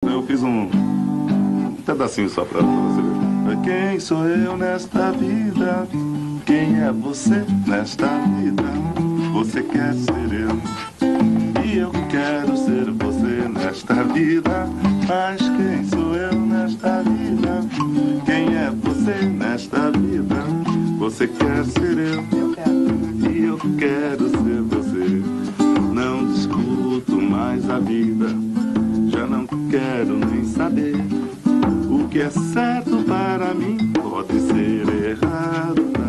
Eu fiz um pedacinho só pra você ver. Quem sou eu nesta vida? Quem é você nesta vida? Você quer ser eu e eu quero ser você nesta vida. Mas quem sou eu nesta vida? Quem é você nesta vida? Você quer ser eu e eu quero ser você. Não discuto mais a vida, já não quero nem saber. O que é certo para mim pode ser errado